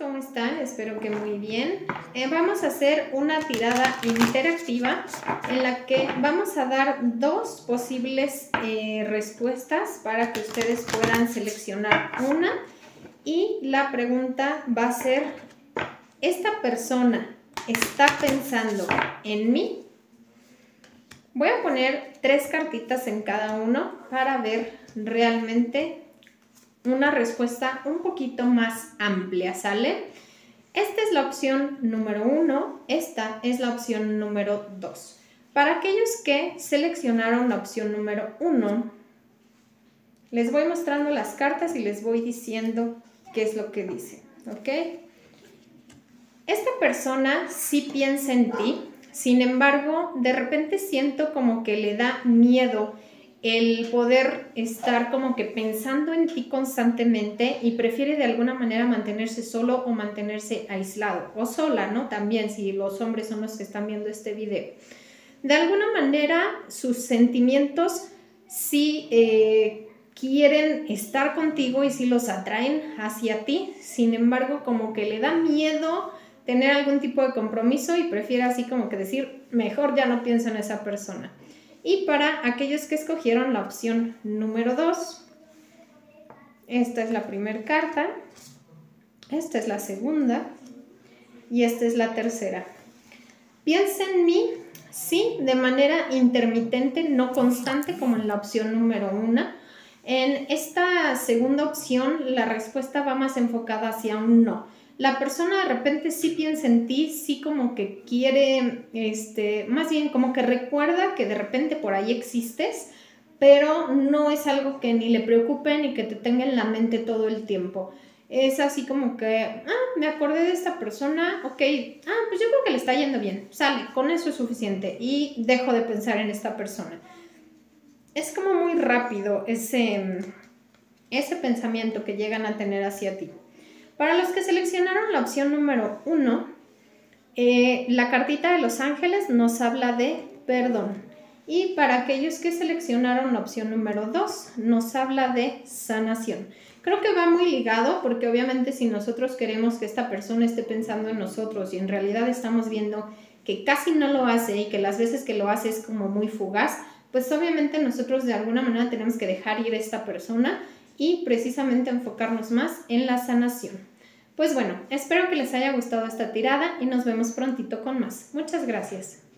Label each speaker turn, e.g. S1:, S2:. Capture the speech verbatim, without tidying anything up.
S1: ¿cómo están? Espero que muy bien. Eh, vamos a hacer una tirada interactiva en la que vamos a dar dos posibles eh, respuestas para que ustedes puedan seleccionar una. Y la pregunta va a ser, ¿esta persona está pensando en mí? Voy a poner tres cartitas en cada uno para ver realmente una respuesta un poquito más amplia, ¿sale? Esta es la opción número uno, esta es la opción número dos. Para aquellos que seleccionaron la opción número uno, les voy mostrando las cartas y les voy diciendo qué es lo que dice, ¿ok? Esta persona sí piensa en ti, sin embargo, de repente siento como que le da miedo el poder estar como que pensando en ti constantemente y prefiere de alguna manera mantenerse solo o mantenerse aislado o sola, ¿no? También si los hombres son los que están viendo este video. De alguna manera sus sentimientos sí eh, quieren estar contigo y sí los atraen hacia ti, sin embargo como que le da miedo tener algún tipo de compromiso y prefiere así como que decir, mejor ya no pienso en esa persona. Y para aquellos que escogieron la opción número dos, esta es la primera carta, esta es la segunda y esta es la tercera. Piensa en mí, sí, de manera intermitente, no constante como en la opción número uno. En esta segunda opción la respuesta va más enfocada hacia un no. La persona de repente sí piensa en ti, sí como que quiere, este, más bien como que recuerda que de repente por ahí existes, pero no es algo que ni le preocupe ni que te tenga en la mente todo el tiempo. Es así como que, ah, me acordé de esta persona, ok, ah, pues yo creo que le está yendo bien, sale, con eso es suficiente y dejo de pensar en esta persona. Es como muy rápido ese, ese pensamiento que llegan a tener hacia ti. Para los que seleccionaron la opción número uno, eh, la cartita de los ángeles nos habla de perdón. Y para aquellos que seleccionaron la opción número dos, nos habla de sanación. Creo que va muy ligado porque obviamente si nosotros queremos que esta persona esté pensando en nosotros y en realidad estamos viendo que casi no lo hace y que las veces que lo hace es como muy fugaz, pues obviamente nosotros de alguna manera tenemos que dejar ir a esta persona y precisamente enfocarnos más en la sanación. Pues bueno, espero que les haya gustado esta tirada y nos vemos prontito con más. Muchas gracias.